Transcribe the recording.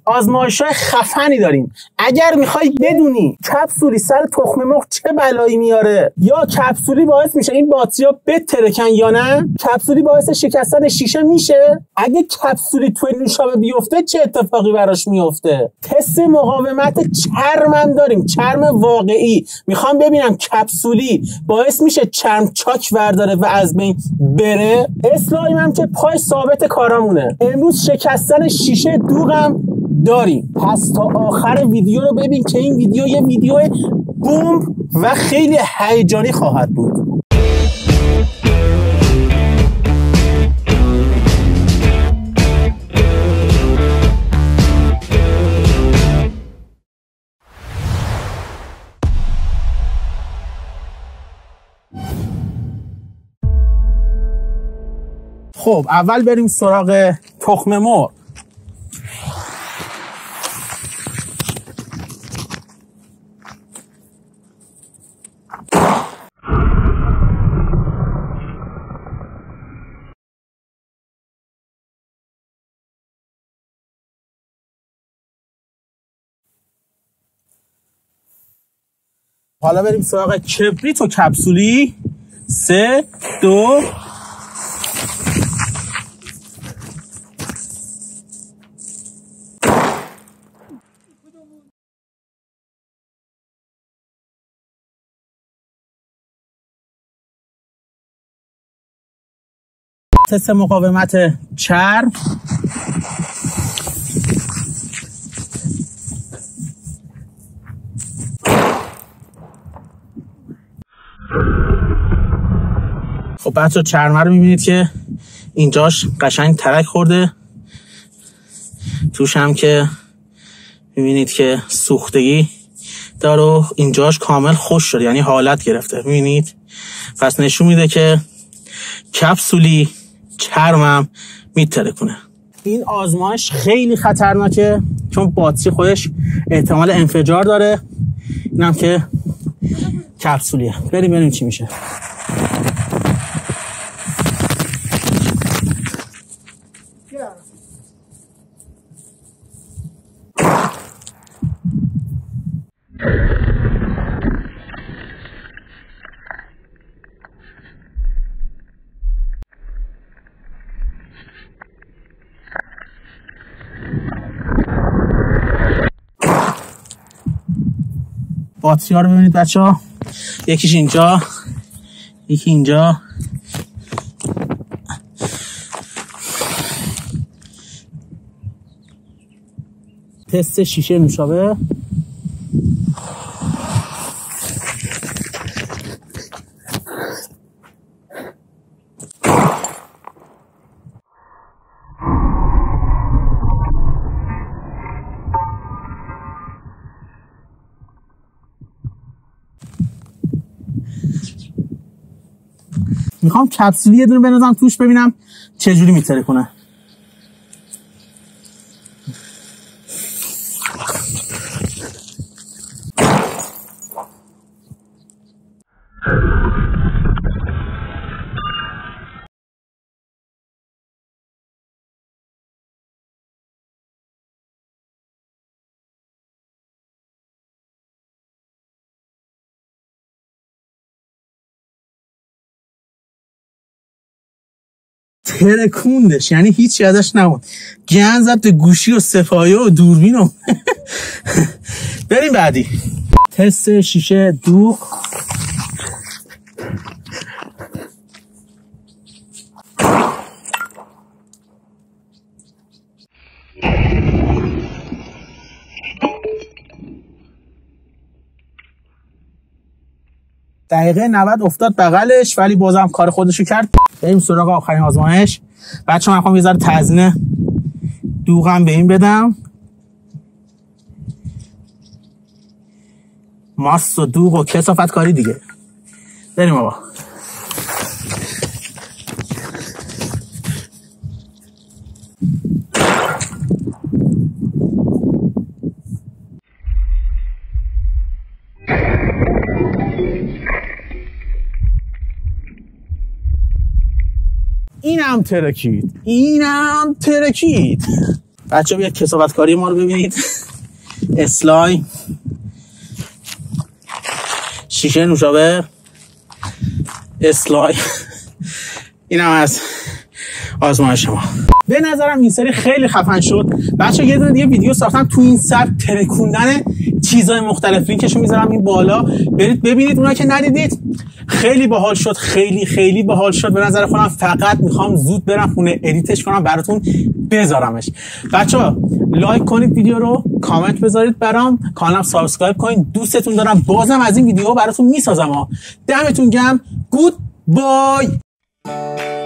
آزمایش‌های خفنی داریم. اگر میخوای بدونی کپسولی سر تخم مرغ چه بلایی میاره یا کپسولی باعث میشه این باتری‌ها بترکن یا نه، کپسولی باعث شکستن شیشه میشه، اگه کپسولی توی نوشابه بیفته چه اتفاقی براش میفته. تست مقاومت چرمم داریم، چرم واقعی. میخوام ببینم کپسولی باعث میشه چرم چاک ورداره و از بین بره. اسلایم هم که پای ثابت کارامونه. امروز شکستن شیشه دوغم داریم. پس تا آخر ویدیو رو ببین که این ویدیو یه ویدیو بوم و خیلی هیجانی خواهد بود. خب اول بریم سراغ تخم مرغ. حالا بریم سراغ کبریت و کپسولی. 3 2 تست مقاومت چرم. خب بچه چرمه رو میبینید که اینجاش قشنگ ترک خورده، توش هم که میبینید که سوختگی داره، اینجاش کامل خوش شده، یعنی حالت گرفته. میبینید پس نشون میده که کپسولی چرمم میترکونه. این آزمایش خیلی خطرناکه چون باتری خودش احتمال انفجار داره. اینم که کپسولیه. بریم ببینیم چی میشه. باتری ها رو ببینید بچه ها، یکیش اینجا، یکی اینجا. تست شیشه نوشابه. میخوام کپسولی یه دونه بنازم توش ببینم چه جوری میترکونه. ترکوندش، یعنی هیچ یادش نموند. گند زد به گوشی و سفایه و دوربین و بریم بعدی. تست شیشه دوغ. دقیقه 90 افتاد بغلش ولی بازم کار خودشو کرد. بریم سراغ آخرین آزمایش. بچه‌ها من می‌خوام یه ذره تزیین دوغم به این بدم. ماست و دوغ و کثافت کاری دیگه. بریم آقا. اینم ترکید، اینم ترکید. بچه بیاد کسافت کاری ما رو ببینید. اسلایم، شیشه نوشابه، اسلایم. این هم از آزمایش ما. به نظرم این سری خیلی خفن شد. بچه یه دونه دیگه ویدیو ساختم تو این سبک، ترکوندن چیزای مختلف. لینکشو میذارم این بالا، برید ببینید. اونایی که ندیدید خیلی باحال شد، خیلی باحال شد به نظر خودم. فقط میخوام زود برم خونه ادیتش کنم براتون بذارمش. بچه‌ها لایک کنید ویدیو رو، کامنت بذارید برام، کانالم سابسکرایب کنید. دوستتون دارم. بازم از این ویدیو براتون میسازم. دمتون گرم. گود بای.